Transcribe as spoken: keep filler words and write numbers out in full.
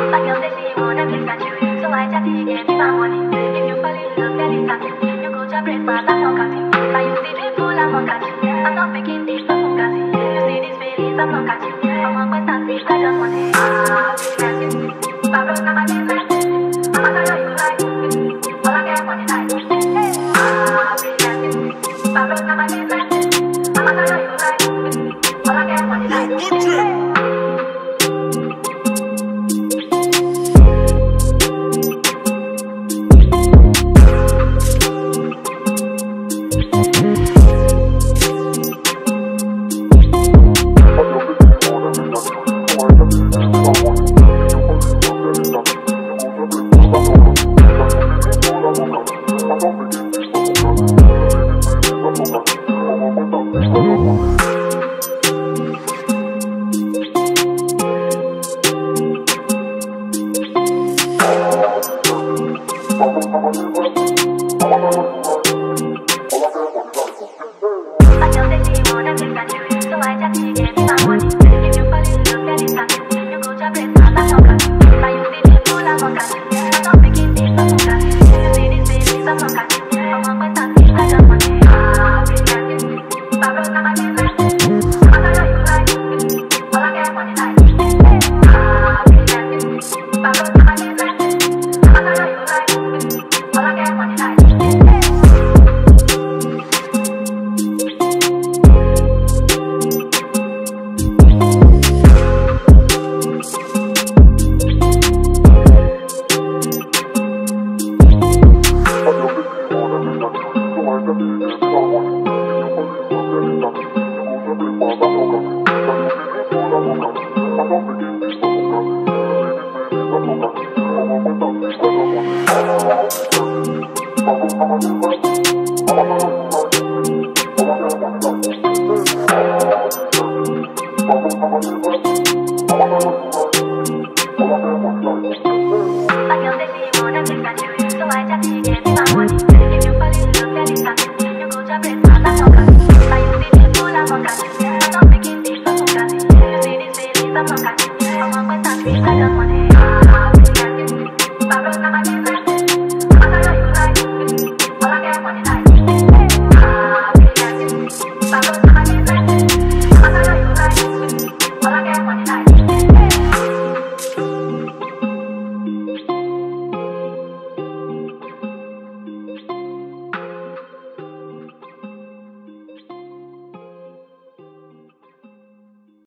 But girl say she wanna kiss and chew, so I chatty get me my money. If you fall in love, girl, it's something. You go to breakfast and no coffee. But you see drip full, I'm not catching. I'm not faking this, no fugazi. You see these feelings, I'm not catching. I'm on quest and fish, I just want it. Ah, baby, Pablo, I'm a dinner. I'm a girl you like. All I care for the night. Ah, baby, Pablo, I'm a dinner. I'm a girl you like. All I care for the night. I don't